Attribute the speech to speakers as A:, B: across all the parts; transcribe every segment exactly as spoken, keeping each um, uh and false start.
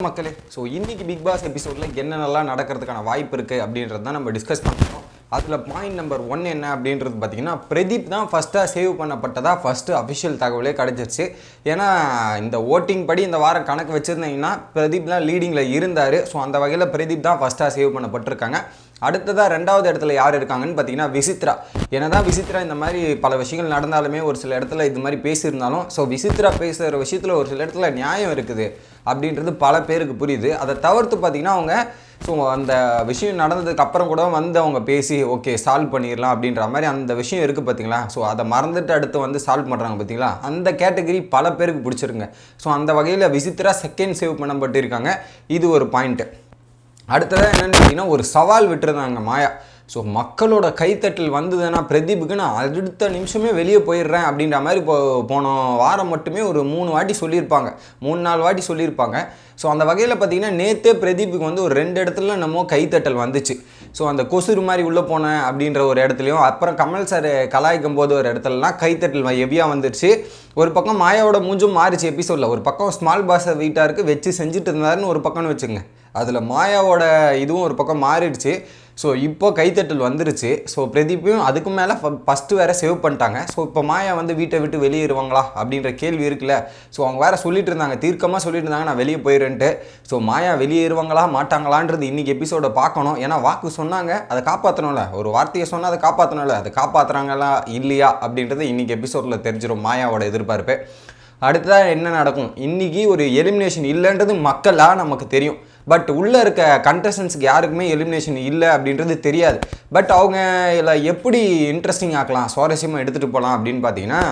A: மக்களே ஸோ இன்னைக்கு big pass எபிசோடில் என்னென்னலாம் நடக்கிறதுக்கான வாய்ப்பு இருக்குது அப்படின்றது தான் நம்ம டிஸ்கஸ் பண்ணுறோம். அதில் பாயிண்ட் நம்பர் ஒன் என்ன அப்படின்றது பார்த்தீங்கன்னா, பிரதீப் தான் ஃபஸ்ட்டாக சேவ் பண்ணப்பட்டதாக ஃபஸ்ட்டு அஃபிஷியல் தகவலே கிடச்சிருச்சு. ஏன்னா இந்த ஓட்டிங் படி இந்த வாரம் கணக்கு வச்சுருந்தீங்கன்னா பிரதீப் தான் லீடிங்கில் இருந்தார். ஸோ அந்த வகையில் பிரதீப் தான் ஃபஸ்ட்டாக சேவ் பண்ணப்பட்டிருக்காங்க. அடுத்ததாக ரெண்டாவது இடத்துல யார் இருக்காங்கன்னு பார்த்தீங்கன்னா விசித்ரா. ஏன்னா தான் விசித்ரா இந்த மாதிரி பல விஷயங்கள் நடந்தாலுமே ஒரு சில இடத்துல இது மாதிரி பேசியிருந்தாலும் ஸோ விசித்ரா பேசுகிற விஷயத்தில் ஒரு சில இடத்துல நியாயம் இருக்குது அப்படின்றது பல பேருக்கு புரியுது. அதை தவிர்த்து பார்த்திங்கன்னா அவங்க ஸோ அந்த விஷயம் நடந்ததுக்கு அப்புறம் கூட வந்து அவங்க பேசி ஓகே சால்வ் பண்ணிடலாம் அப்படின்ற மாதிரி அந்த விஷயம் இருக்குது பார்த்தீங்களா. ஸோ அதை மறந்துட்டு அடுத்து வந்து சால்வ் பண்ணுறாங்க பார்த்தீங்களா, அந்த கேட்டகரி பல பேருக்கு பிடிச்சிருங்க. ஸோ அந்த வகையில் விசித்ரா செகண்ட் சேவ் பண்ணப்பட்டிருக்காங்க. இது ஒரு பாயிண்ட்டு. அடுத்ததாக என்னென்னு பார்த்தீங்கன்னா, ஒரு சவால் விட்டுருந்தாங்க மாயா. ஸோ மக்களோட கைத்தட்டல் வந்ததுன்னா பிரதீப்புக்கு நான் அடுத்த நிமிஷமே வெளியே போயிடுறேன் அப்படின்ற மாதிரி இப்போ போன வாரம் மட்டுமே ஒரு மூணு வாட்டி சொல்லியிருப்பாங்க, மூணு நாலு வாட்டி சொல்லியிருப்பாங்க. ஸோ அந்த வகையில் பார்த்தீங்கன்னா நேற்றே பிரதீப்புக்கு வந்து ஒரு ரெண்டு இடத்துல நம்ம கைத்தட்டல் வந்துச்சு. ஸோ அந்த கொசுறு மாதிரி உள்ளே போனேன் அப்படின்ற ஒரு இடத்துலையும், அப்புறம் கமல் சார் கலாய்க்கும் போது ஒரு இடத்துலலாம் கைத்தட்டல் ஹெவியாக வந்துருச்சு. ஒரு பக்கம் மாயாவோட மூஞ்சும் மாறிச்சு எபிசோடில். ஒரு பக்கம் ஸ்மால் பாஸை வீட்டாருக்கு வச்சு செஞ்சுட்டு இருந்தாருன்னு ஒரு பக்கம்னு வச்சுங்க, அதில் மாயாவோட இதுவும் ஒரு பக்கம் மாறிடுச்சு. ஸோ இப்போ கைத்தட்டல் வந்துருச்சு. ஸோ பிரதீப்பையும் அதுக்கு மேலே ஃபஸ்ட்டு வேறு சேவ் பண்ணிட்டாங்க. ஸோ இப்போ மாயா வந்து வீட்டை விட்டு வெளியேறுவாங்களா அப்படின்ற கேள்வி இருக்குல்ல. ஸோ அவங்க வேறு சொல்லிட்டு இருந்தாங்க, தீர்க்கமாக சொல்லிட்டு இருந்தாங்க நான் வெளியே போயிடுறேன்ட்டு. ஸோ மாயா வெளியேறுவாங்களா மாட்டாங்களான்றது இன்றைக்கி எபிசோடை பார்க்கணும். ஏன்னா வாக்கு சொன்னாங்க, அதை காப்பாற்றணும்ல. ஒரு வார்த்தையை சொன்னால் அதை காப்பாற்றணும்ல, அதை காப்பாற்றுறாங்களா இல்லையா அப்படின்றது இன்றைக்கி எபிசோடில் தெரிஞ்சிடும் மாயாவோட எதிர்பார்ப்பு. அடுத்ததாக என்ன நடக்கும், இன்றைக்கி ஒரு எலிமினேஷன் இல்லைன்றது மக்களாக நமக்கு தெரியும். பட் உள்ளே இருக்க கண்டஸ்டன்ஸுக்கு யாருக்குமே எலிமினேஷன் இல்லை அப்படின்றது தெரியாது. பட் அவங்க இதில் எப்படி இன்ட்ரெஸ்டிங் ஆக்கலாம், சுவாரஸ்யமாக எடுத்துகிட்டு போகலாம் அப்படின்னு பார்த்தீங்கன்னா,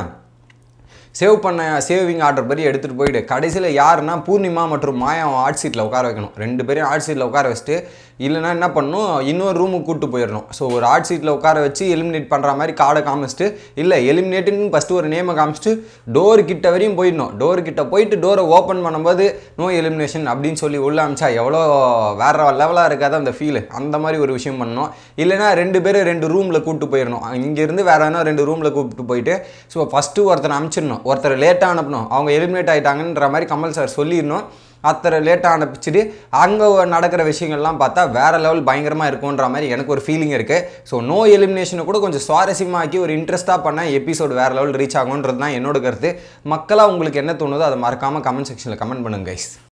A: சேவ் பண்ண சேவிங் ஆர்டர் படி எடுத்துகிட்டு போயிட்டு கடைசியில் யாருன்னா பூர்ணிமா மற்றும் மாயா ஆர்ட் சீட்டில் உட்கார வைக்கணும். ரெண்டு பேரும் ஆர்ட் சீட்டில் உட்கார வச்சுட்டு, இல்லைனா என்ன பண்ணணும், இன்னொரு ரூமுக்கு கூப்பிட்டு போயிடணும். ஸோ ஒரு ஆர்ட் சீட்டில் உட்கார வச்சு எலிமினேட் பண்ணுற மாதிரி கார்டை காமிச்சிட்டு, இல்லை எலிமினேட்டுன்னு ஃபஸ்ட்டு ஒரு நேமை காமிச்சிட்டு டோர் கிட்ட வரையும் போயிடணும். டோர் கிட்ட போயிட்டு டோரை ஓப்பன் பண்ணும்போது நோ எலிமினேஷன் அப்படின்னு சொல்லி உள்ள அமிச்சா எவ்வளோ வேறு லெவலாக இருக்காது அந்த ஃபீலு. அந்த மாதிரி ஒரு விஷயம் பண்ணணும். இல்லைனா ரெண்டு பேரும் ரெண்டு ரூமில் கூப்பிட்டு போயிடணும். இங்கேருந்து வேறு என்ன ரெண்டு ரூமில் கூப்பிட்டு போயிட்டு ஸோ ஃபஸ்ட்டு ஒருத்தனை அனுப்பிச்சிடணும், ஒருத்தர் லேட்டாக அனுப்பணும். அவங்க எலிமினேட் ஆகிட்டாங்கன்ற மாதிரி கமல் சார் சொல்லிடணும். அத்தனை லேட்டாக அனுப்பிச்சிட்டு அங்கே நடக்கிற விஷயங்கள்லாம் பார்த்தா வேறு லெவல் பயங்கரமாக இருக்குன்ற மாதிரி எனக்கு ஒரு ஃபீலிங் இருக்குது. ஸோ நோ எலிமினேஷனை கூட கொஞ்சம் சுவாரஸ்யமாக்கி ஒரு இன்ட்ரெஸ்ட்டாக பண்ண எபிசோடு வேறு லெவல் ரீச் ஆகுன்றது தான் என்னோட கருத்து. மக்களாக உங்களுக்கு என்ன தோணுதோ அதை மறக்காமல் கமெண்ட் செக்ஷனில் கமெண்ட் பண்ணுங்க கைஸ்.